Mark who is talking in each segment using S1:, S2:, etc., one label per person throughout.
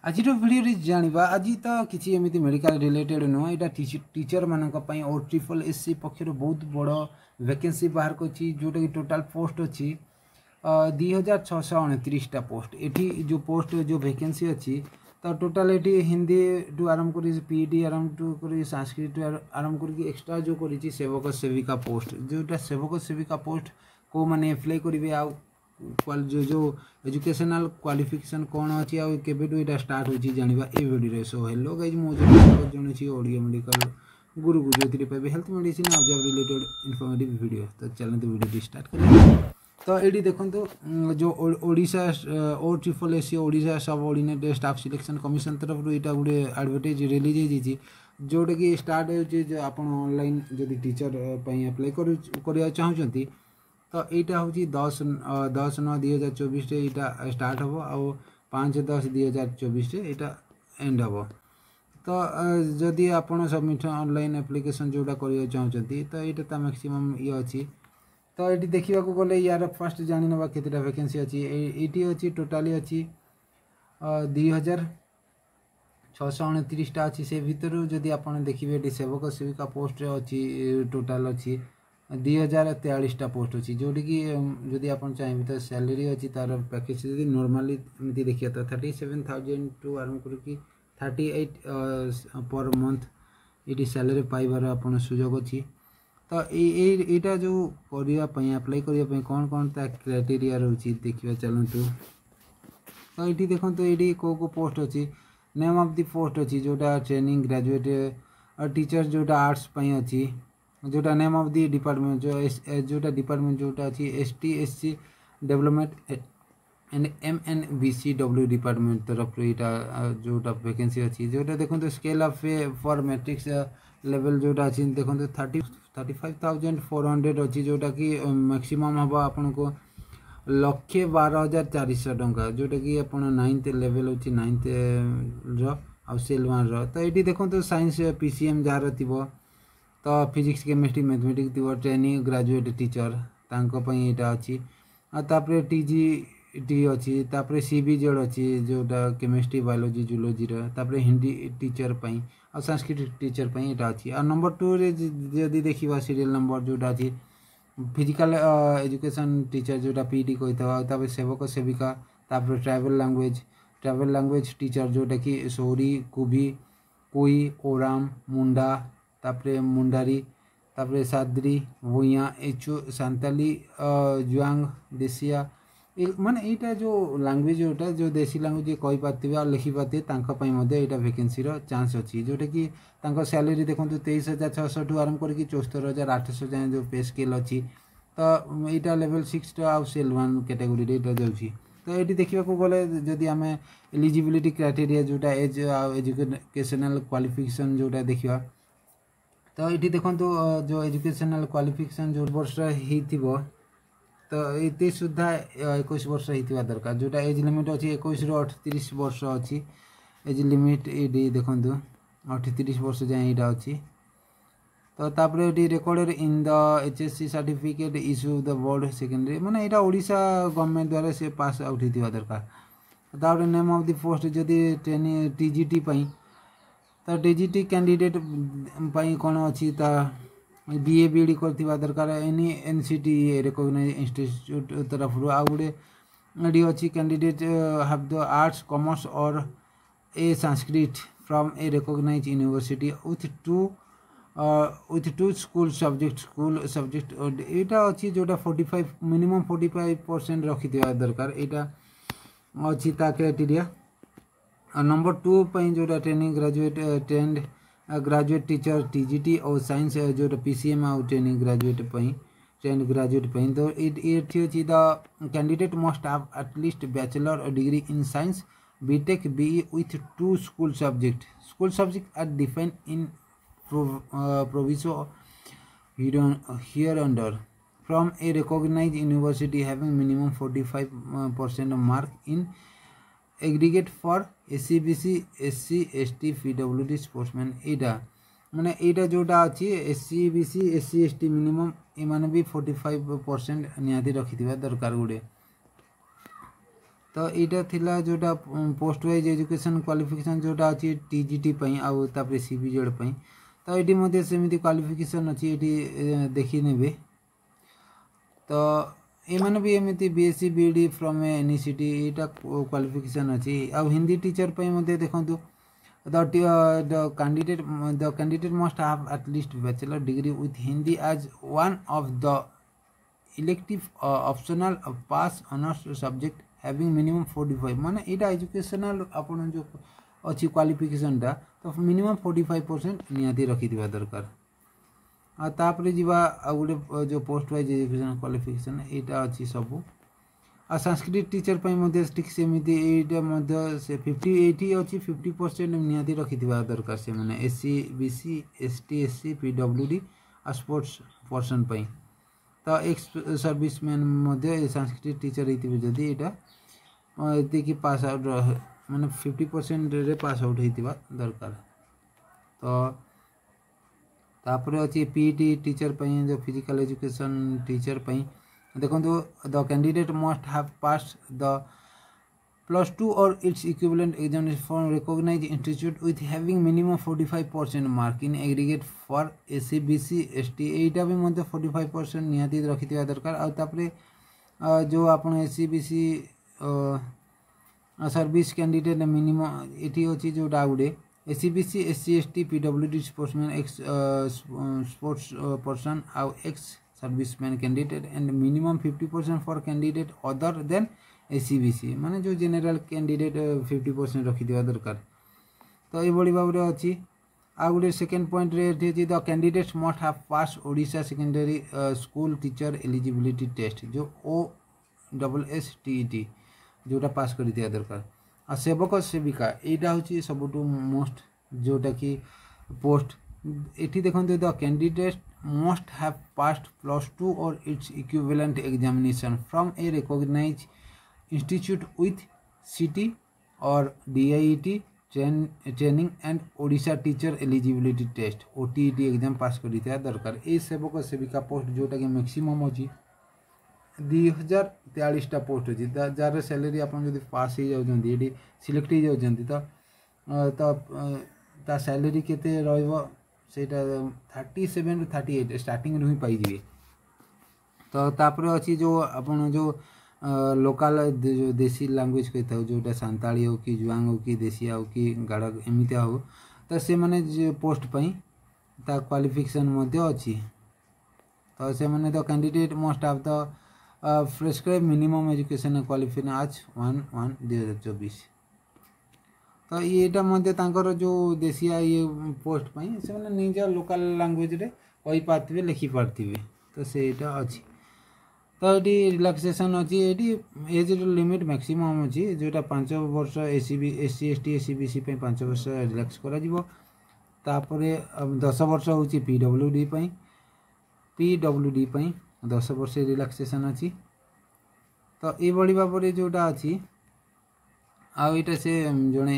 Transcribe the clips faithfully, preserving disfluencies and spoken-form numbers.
S1: आज भिडियो जाना आज तो किसी एमती मेडिकल रिलेटेड नुह यहाँ टीचर मानी ओ ट्रिपल एस सी पक्षर बहुत बड़ वैकेंसी बाहर कर जोटा कि टोटाल पोस्ट अच्छी दुई हजार छःश अणतीसटा पोस्ट ये जो पोस्ट जो वैकेंसी अच्छी तो टोटाल ये हिंदी टू आरंभ कर पीईटी आरंभ टू कर संस्कृत आरंभ कर एक्सट्रा जो कर सेवक सेविका पोस्ट जोटा सेवक सेविका पोस्ट को मैंने एप्लाई करेंगे आ जो जो एजुकेशनल क्वालिफिकेशन कौन अच्छी आटा स्टार्ट हो जाना ये वीडियो। सो हेलो गाइज मुझे जन ओडिया मेडिकल गुरु जो पाइबे हेल्थ मेडिसिन आ जॉब रिलेटेड इनफॉर्मेटिव वीडियो। तो चलते वीडियो स्टार्ट करें। तो ये देखो जो Odisha O triple S C Odisha subordinate staff selection commission तरफ यहाँ गोटे एडवर्टाइज रिलीज होती जोटा कि स्टार्ट हो आप ऑनलाइन जदि टीचर अप्लाई कर चाहते तो यहाँ हूँ दस दस नौ दुई हजार चौबीस यहाँ स्टार्ट हम आउ पाँच दस दुई हजार चौबीस यहाँ एंड हम। तो जदि आप सबमिट ऑनलाइन एप्लिकेशन जोटा कर चाहते तो यहाँ तो मैक्सिमम ये अच्छी। तो ये देखा गले यार फास्ट जानी ना केतटा वैकेंसी अच्छी ये अच्छी टोटाली अच्छी दुई हजार छःश अणतीसटा अच्छी से भितर जदि आप देखिए सेवक सेविका पोस्ट अच्छी टोटाल अच्छी दुई हजार तेयालीसटा पोस्ट अच्छी जोटी कि जदि आप चाहिए तो सैलरी अच्छी तार पैकेज जब नॉर्मली एमती देखिए तो थर्टी सेवेन थाउजेंड टू आरम्भ करके थर्टी एट पर मंथ ये सैलरी पाइबार आप सुजोग अच्छी। तो यहाँ जो करने अप्लाई करने कौन कौन ता क्राइटेरिया रही देखिए चलतु। तो ये देखो तो ये कौ कौ पोस्ट अच्छी नेम ऑफ द पोस्ट अच्छी जोटा ट्रेनिंग ग्रेजुएट और टीचर जोटा आर्ट्स अच्छी जोटा नेम ऑफ दी डिपार्टमेंट जो एस जोटा डिपार्टमेंट जोटा अच्छी S T S C development and M and B C W department तरफ यहाँ जोटा वैकेंसी अच्छी जोटा देखो तो scale of pay for matrix level जोटा अच्छी देखो तो thirty thirty five thousand four hundred अच्छी जोटा कि मैक्सिमम हम आपन को लक्षे बारह हजार चार सौ टंका जोटा कि आप नाइन्थ लेवल अच्छी नाइन्थ रो सेल वन रो। तो ये देखो तो साइंस पीसीएम जार थी तो फिजिक्स केमिस्ट्री मैथमेटिक्स थी ट्रेनिंग ग्रेजुएट टीचर यहाँ अच्छी तापर टीजी टी अच्छी तापर सीबीजेड अच्छी जोटा केमिस्ट्री बायोलॉजी जूलॉजी तापर हिंदी टीचर पाई और संस्कृत टीचर पाई यहाँ अच्छी। और नंबर टू रे जदि देखा सीरियल नंबर जोटा अच्छी फिजिकल एजुकेशन टीचर जोटा पीटी कही था सेवक सेविका तापर tribal language tribal language teacher जोटा कि सोरी कुबी कोई ओराम मुंडा तापरे मुंडारी तापरे साद्री भूया एचो सांताली जुआंग देसिया माने यहाँ जो लैंग्वेज जोटा जो देसी लैंग्वेज कही पारे और लिखि पारे यहाँ वैकेंसी चांस अच्छी जोटा कि सैलरी देखो तेईस हजार छःश टू आरम्भ करके चौहत्तर हजार आठश जाए जो पे स्केल अच्छी। तो यहाँ लेवल सिक्स आउ सेल वन कैटेगोरी जाऊँगी। तो ये देखा गले जदि आम एलिजिबिलिटी क्राइटेरिया जोटा एज एजुकेशनल क्वालिफिकेशन जोटा देखा तो ये देखो जो एजुकेशनल क्वालिफिकेशन जो वर्ष हो तो ये सुधा इक्कीस वर्ष होता दरकार जोटा एज लिमिट अच्छी इक्कीस रु अठतीस वर्ष अच्छी एज लिमिट ये देखो अठतीस वर्ष जाए यहाँ अच्छी। तो तापर ये recorded in the HSC certificate issue the board secondary माने यहाँ ओडिशा गवर्नमेंट द्वारा से पास आउट होता दरकार। तापर नेम ऑफ द पोस्ट जदि ट्रेनिंग टीजीटी पाई तो टीजीटी कैंडिडेट पाई कौन अच्छी बीए बीडी करथिबा दरकार एनी एनसीटी रिकॉग्नाइज्ड इंस्टीट्यूट तरफ आ गोटे अच्छी candidate have the arts commerce or a Sanskrit from a recognised university with two with two school subject school subject यहाँ अच्छी जोटा forty five minimum forty five percent रखी दरकार यहाँ अच्छी क्राइटेरिया। नंबर टू जोटा training graduate trained graduate teacher TGT or science जोटा PCM आउ ट्रेनिंग ग्रेजुएट ट्रेंड ग्रेजुएट तो ये अच्छी the candidate must have at least bachelor degree in science BTech be with two school subject school subject are defined in proviso here under from a recognised university having minimum forty five percent mark in aggregate for SC BC SC ST PWD sportsman यहाँ माने यहाँ जोटा अच्छी SC BC SC ST minimum ये भी forty five percent निहाती रखि दरकार गोटे। तो यहाँ थिला जोटा पोस्ट वाइज एजुकेशन क्वालिफिकेशन जोटा अच्छी टीजीटी पई आउ तापर सीबीजेड पई तो ये मध्य सेमती क्वालिफिकेशन अच्छी ये देखी नेबे तो एमाने भी एमती बीएससी बीडी फ्रॉम एनईसीटी यहाँ क्वालिफिकेशन अच्छी आउ हिंदी टीचर पई मध्य देखंतु the uh, the candidate the candidate must have at least bachelor degree with Hindi as one of the elective uh, optional uh, pass honors subject having minimum forty-five माने इटा educational आपण जो अच्छी qualification टा तो minimum forty-five percent नियाती रखी दिबा दरकार आ तापरे जीवा आ गुटे जो पोस्ट वाइज एजुकेशन क्वालिफिकेशन एटा अच्छी सब आ संस्कृत टीचर पई मध्ये ठीक सेमिति एटा मध्ये से fifty eighty अछि fifty percent नियाती रखि दिबा दरकार से माने SC BC ST SC PWD आ स्पोर्ट्स पर्सन पई तो एक्स सर्विसमैन मध्ये संस्कृत टीचर हितिबे जदी एटा एते की पास आउट माने fifty percent रे पास आउट हितिबा दरकार तो तापरे अछि पीटी टीचर पई जो फिजिकल एजुकेशन टीचर पई देखो the candidate must have pass the plus two or its equivalent examination from recognised institute with having minimum forty-five percent mark in aggregate for SC BC ST एटा भी मध्य forty-five percent निहाती रखिथिबा दरकार आ तापरे जो आपण SC BC service candidate minimum एटी अछि जोटा गुडे SC BC SC ST PWD sportsman ex sports person आ ex serviceman candidate and minimum fifty percent for candidate other than SEBC माने जो जनरल कैंडिडेट fifty percent रखि दिबा दरकार तो ये बड़ी बाबरे अछि आ गुटे सेकंड पॉइंट रे एठी the candidates must have pass Odisha secondary school teacher eligibility test जो ओ डबल एस टीईटी जोटा पास करि दिया दरकार आ सेवक सेविका एटा होची सबटू मोस्ट जोटा की पोस्ट एठी देखंतु the candidate must have passed plus two or its equivalent examination from a recognized institute with C T or D I E T train, training and Odisha teacher eligibility test O T E T exam pass करी था दरकार ए सेवक सेविका post जोटा कि maximum अछि two thousand forty-three टा post अछि जार सैलरी अपन जदी पास ही जाउ जंदी एडी सिलेक्ट ही जाउ जंदी तो तो ता सैलरी केते रहइबो सेटा thirty-seven to thirty-eight स्टार्टिंग रु ही पाई जिवे तो तापर अछि जो आपण जो लोकल जो देसी लैंग्वेज कहता हो जोटा सांताली हो कि जुआंग हो कि देसिया हो कि गाड़क एमितिया हो तो से माने जो पोस्ट पई ता क्वालिफिकेशन मध्ये अछि तो से माने the candidate must have the prescribe minimum education qualification आज one one twenty twenty-four तो येटा मध्ये तांकर जो देसिया ये पोस्ट पई से माने निजा लोकल लैंग्वेज रे कहि पाथिबे लिखि पाथिबे तो सेटा अछि तो एटी रिलैक्सेशन अछि एटी एज लिमिट मैक्सिमम अछि जोटा पाँच वर्ष एसीबी एससी एसटी एसीबीसी पे पाँच वर्ष रिलैक्स करा जिवो तापरे दस वर्ष होछि पीडब्ल्यूडी पई पीडब्ल्यूडी पई दस वर्ष रिलैक्सेशन अछि तो ए बड़ी बाबरे जोटा अछि आउ इटा से जने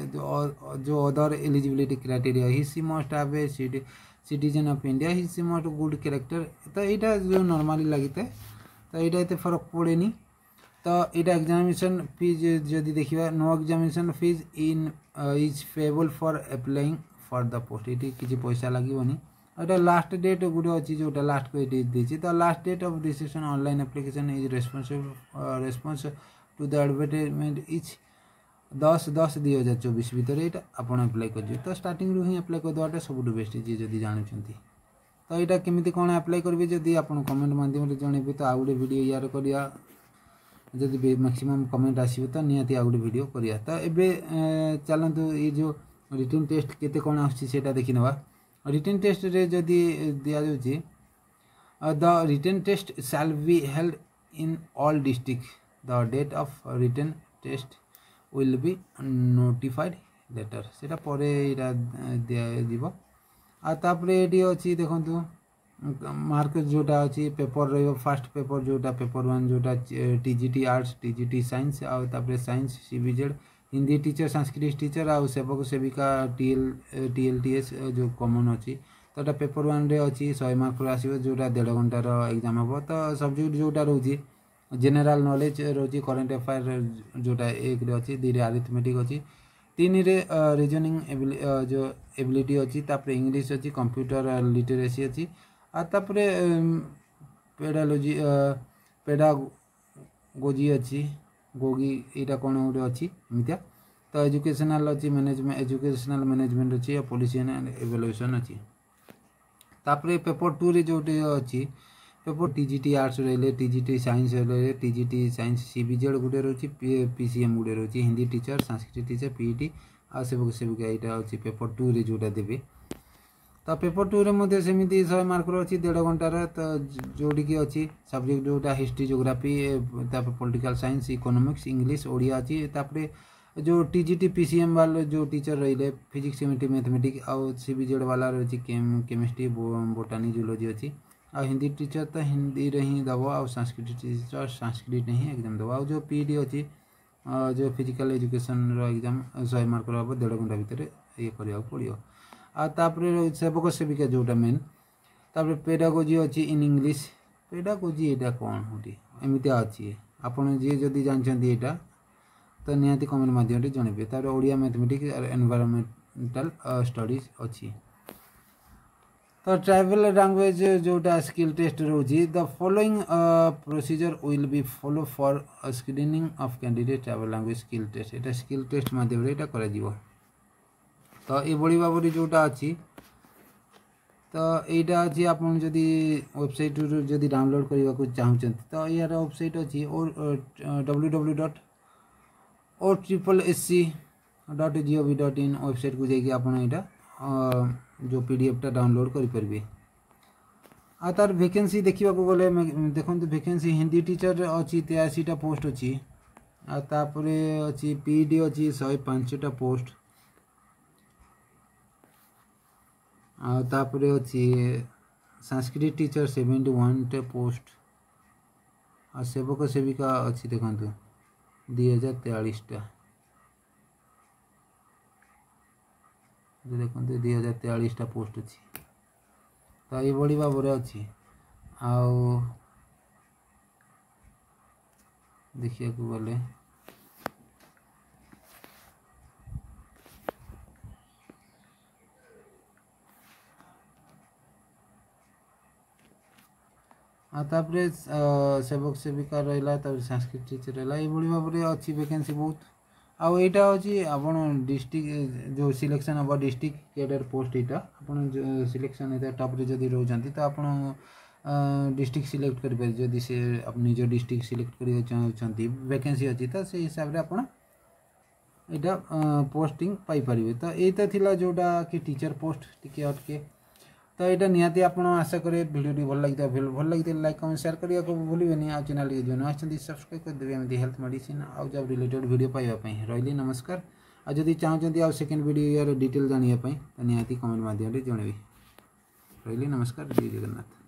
S1: जो other eligibility criteria he she must have a citizen of India he she must good character तो इटा जो नॉर्मली लागिते तो इटा एते फरक पड़ेनी तो इटा एग्जामिनेशन फीस जदी देखिबा no examination fees in is payable for applying for the post इटी किछि पैसा लागिबोनी एटा लास्ट डेट गुडे अछि जोटा लास्ट को इट देछि तो last date of decision online application is responsible response to the advertisement is दस दस दुई हजार चौबीस भितर यहाँ आप अप्लाई कर तो स्टार्टिंग रू ही अप्लाई करदेटा सब बेस्ट जी जब जानते तो यहाँ केमी कौन अप्लाई करेंगे जदि आप कमेंट माध्यम जनइबे तो आउ गए वीडियो यार करिया जदि मैक्सिमम कमेंट आसो तो निहाती आउ गए वीडियो करिया तो एबे चलतु ये जो रिटन टेस्ट केते कौन आसा देखी ना रिटन टेस्ट रे जदि दि जाऊँगी the written test shall be held in all district the date of written test will be notified later सेटा परे इरा दिया जीवो आ तापरे एडी अछि देखंतु मार्क जोटा अछि पेपर रहइबो फर्स्ट पेपर जोटा पेपर one जोटा टीजीटी आर्ट्स टीजीटी साइंस आ तापरे science CBZ Hindi teacher Sanskrit teacher आ सेवक सेविका टीएल टीएलटीएस जो कॉमन अछि तोटा पेपर one रे अछि one hundred मार्क आसीबो जोटा डेढ़ घंटा रो एग्जाम हबो तो सब्जेक्ट जोटा रहउची जनरल नॉलेज रोची करंट अफेयर जोटा एक रे अछि दुई रे अरिथमेटिक अछि तीन रे रीजनिंग जो एबिलिटी अछि तापर इंग्लिश अछि कंप्यूटर लिटरेसी अछि आ तापर पेडालॉजी पेडागोजी अछि गोगी एटा कोन गोटे अछि मित्या तो एजुकेशनल अछि मैनेजमेंट एजुकेशनल मैनेजमेंट अछि और पॉलिसी एंड इवैल्यूएशन अछि तापर पेपर टू रे जोटे अछि पेपर टीजीटी आर्ट्स रहिले टीजीटी साइंस रहिले टीजीटी साइंस सीबीजेड गुटे रहछि पीसीएम गुटे रहछि Hindi teacher Sanskrit teacher PET आ सेबक सेबिका एटा अछि पेपर टू रे जोटा देबे तो पेपर टू रे मध्य सेमिति सौ मार्क रो अछि डेढ़ घंटा रे तो जोडी की अछि सब्जेक्ट जोटा हिस्ट्री ज्योग्राफी तापर political science economics English Odia अछि तापर जो टीजीटी पीसीएम वाले जो टीचर रहिले फिजिक्स केमिस्ट्री मैथमेटिक्स और सीबीजेड वाला रहछि केमिस्ट्री बोटानी जूलॉजी अछि आ हिंदी टीचर तो हिंदी रे ही दबो आ संस्कृत टीचर संस्कृत नहीं एग्जाम दबो आ जो पीडी अछि जो फिजिकल एजुकेशन रो एग्जाम सौ मार्क रो डेढ़ घंटा भीतर ये करिया पड़ियो आ तापर सेवक सेविका जोटा मेन तापर पेडागोजी अछि इन इंग्लिश पेडागोजी एटा कोन होटी एमिति अछि आपण जे जदी जानछन्ती एटा तो निहाती कमेंट माध्यम रे जणेबे तार ओडिया मैथमेटिक्स और एनवायरमेंटल स्टडीज अछि तो ट्राइबल लैंग्वेज जोटा स्किल टेस्ट रोजी the following procedure will be follow for screening of candidate tribal language skill test एटा स्किल टेस्ट माध्यम रे एटा करा जीवो तो ए बड़ी बाबरी जोटा अछि तो एटा अछि आपण जदी वेबसाइट रु जदी डाउनलोड करबा को चाहउछन्ती तो यार वेबसाइट अछि और W W W dot O triple S C dot GOV dot in website को जाइए आप जो पीडीएफ टा डाउनलोड करें आ तार वैकेंसी देखा गले देखो वैकेंसी हिंदी टीचर अच्छी तेयासी टा पोस्ट अच्छी आपर अच्छी पीडी अच्छी शहे पांचटा पोस्ट आपर अच्छी संस्कृत टीचर सेवेंटी वन टे पोस्ट आ सेवक सेविका अच्छी देखो दुई हजार तेयालीस टा देखते दुई हजार तेयालीस टा पोस्ट अच्छी तो ये बड़ी भाव अच्छी आउ देखिए गले तापर सेवक सेविका रहा संस्कृत टीचर रहा ये भाव अच्छी वैकेंसी बहुत आउ एटा होची आपण डिस्ट्रिक्ट जो सिलेक्शन अब डिस्ट्रिक्ट कैडर पोस्ट एटा आपण सिलेक्शन एटा टॉप रे जदी रहउचंती तो आपण डिस्ट्रिक्ट सिलेक्ट कर पारे जदी से अपनी जो डिस्ट्रिक्ट सिलेक्ट करिया चाहउचंती वैकेंसी अछि त से हिसाब रे आपण एटा पोस्टिंग पाई परिबे तो एटा थिला जोडा कि टीचर पोस्ट टिके अटके तो यहाँ निहाती आप आशा करें वीडियो भल लगी भल लगी लाइक कमेंट शेयर करने को भूलें आ चैनल के जो नुआ सब्सक्राइब करदेवे एमती हेल्थ मेडिसिन आउ जब रिलेटेड वीडियो पाइबापी रही नमस्कार आ जदि चाहते आउ सेकेंड वीडियो यार डिटेल जानापी तो निहाती कमेंट माध्यम जनइबी रही नमस्कार जय जगन्नाथ।